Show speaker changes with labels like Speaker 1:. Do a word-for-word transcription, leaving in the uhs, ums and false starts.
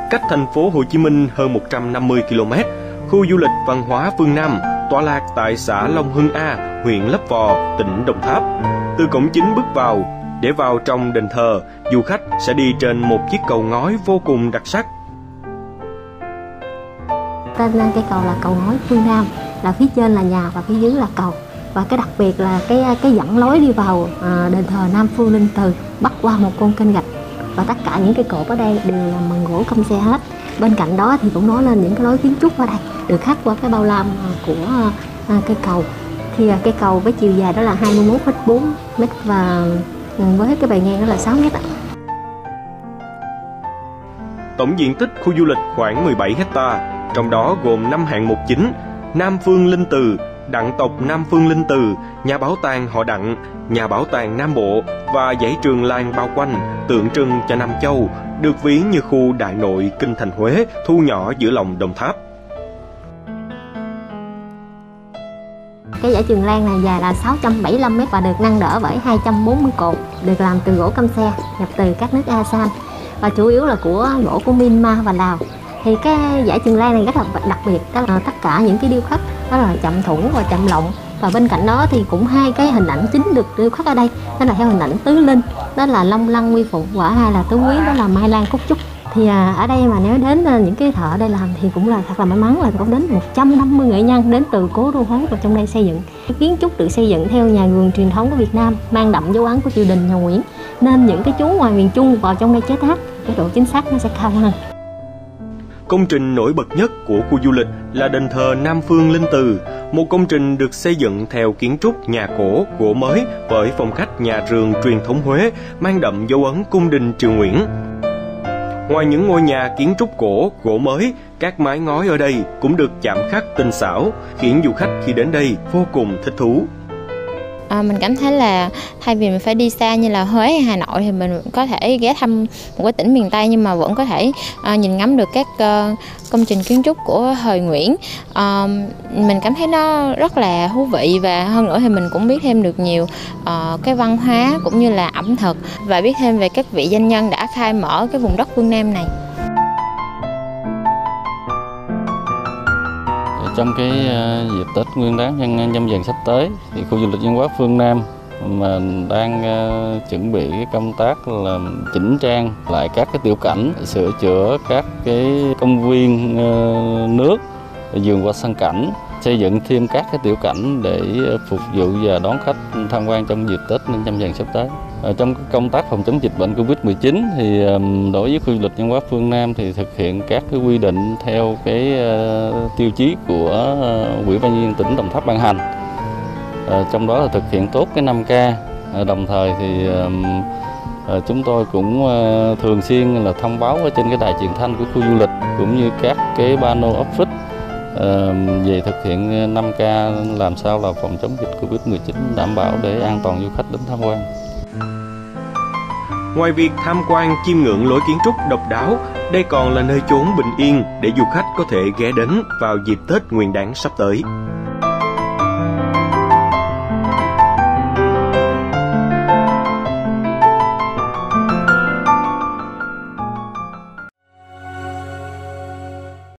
Speaker 1: Cách thành phố Hồ Chí Minh hơn một trăm năm mươi ki lô mét, khu du lịch văn hóa Phương Nam tọa lạc tại xã Long Hưng A, huyện Lấp Vò, tỉnh Đồng Tháp. Từ cổng chính bước vào, để vào trong đền thờ, du khách sẽ đi trên một chiếc cầu ngói vô cùng đặc sắc.
Speaker 2: Tên cây cầu là cầu ngói Phương Nam, là phía trên là nhà và phía dưới là cầu. Và cái đặc biệt là cái cái dẫn lối đi vào à, đền thờ Nam Phương Linh Từ bắc qua một con kênh gạch. Và tất cả những cái cột ở đây đều là bằng gỗ căm xe hết. Bên cạnh đó thì cũng nói lên những cái lối kiến trúc ở đây được khắc qua cái bao lam của à, cây cầu. Thì à, cây cầu với chiều dài đó là hai mươi mốt phẩy bốn mét và với cái bề ngang đó là sáu mét.
Speaker 1: Tổng diện tích khu du lịch khoảng mười bảy héc ta, trong đó gồm năm hạng mục chính: Nam Phương Linh Từ, Đặng tộc Nam Phương Linh Từ, nhà bảo tàng họ Đặng, nhà bảo tàng Nam Bộ và dãy Trường Làng bao quanh, tượng trưng cho Nam Châu, được ví như khu đại nội kinh thành Huế, thu nhỏ giữa lòng Đồng Tháp.
Speaker 2: Cái dãy Trường Lan này dài là sáu trăm bảy mươi lăm mét và được nâng đỡ bởi hai trăm bốn mươi cột, được làm từ gỗ căm xe nhập từ các nước a sê an và chủ yếu là của gỗ của Myanmar và Lào. Thì cái dãy Trường Lan này rất là đặc biệt, đó là tất cả những cái điêu khắc đó là chậm thủng và chậm lộng, và bên cạnh đó thì cũng hai cái hình ảnh chính được điêu khắc ở đây, đó là theo hình ảnh tứ linh, đó là Long Lăng Quy Phụng, và hai là tứ quý, đó là Mai Lan Cúc Trúc. Thì à, ở đây mà nếu đến những cái thợ ở đây làm thì cũng là thật là may mắn, là có đến một trăm năm mươi nghệ nhân đến từ cố đô Huế vào trong đây xây dựng. Cái kiến trúc được xây dựng theo nhà vườn truyền thống của Việt Nam, mang đậm dấu ấn của triều đình nhà Nguyễn, nên những cái chú ngoài miền Trung vào trong đây chế tác, cái độ chính xác nó sẽ cao hơn.
Speaker 1: Công trình nổi bật nhất của khu du lịch là đền thờ Nam Phương Linh Từ, một công trình được xây dựng theo kiến trúc nhà cổ, gỗ mới với phong cách nhà rường truyền thống Huế, mang đậm dấu ấn cung đình triều Nguyễn. Ngoài những ngôi nhà kiến trúc cổ, gỗ mới, các mái ngói ở đây cũng được chạm khắc tinh xảo, khiến du khách khi đến đây vô cùng thích thú.
Speaker 3: À, mình cảm thấy là thay vì mình phải đi xa như là Huế hay Hà Nội thì mình có thể ghé thăm một cái tỉnh miền Tây nhưng mà vẫn có thể à, nhìn ngắm được các uh, công trình kiến trúc của thời Nguyễn. À, mình cảm thấy nó rất là thú vị, và hơn nữa thì mình cũng biết thêm được nhiều uh, cái văn hóa cũng như là ẩm thực, và biết thêm về các vị danh nhân đã khai mở cái vùng đất phương Nam này.
Speaker 4: Trong cái uh, dịp Tết Nguyên đán Nhâm Nhâm Dần sắp tới thì khu du lịch văn hóa Phương Nam mà đang uh, chuẩn bị cái công tác là chỉnh trang lại các cái tiểu cảnh, sửa chữa các cái công viên uh, nước, vườn hoa sân cảnh, xây dựng thêm các cái tiểu cảnh để phục vụ và đón khách tham quan trong dịp Tết Nhâm Dần sắp tới. Ở trong công tác phòng chống dịch bệnh Covid mười chín thì đối với khu du lịch văn hóa Phương Nam thì thực hiện các cái quy định theo cái tiêu chí của Ủy ban nhân dân tỉnh Đồng Tháp ban hành. Trong đó là thực hiện tốt cái năm K, đồng thời thì chúng tôi cũng thường xuyên là thông báo ở trên cái đài truyền thanh của khu du lịch cũng như các cái pano office về thực hiện năm K làm sao là phòng chống dịch Covid mười chín đảm bảo để an toàn du khách đến tham quan.
Speaker 1: Ngoài việc tham quan chiêm ngưỡng lối kiến trúc độc đáo, đây còn là nơi chốn bình yên để du khách có thể ghé đến vào dịp Tết Nguyên đán sắp tới.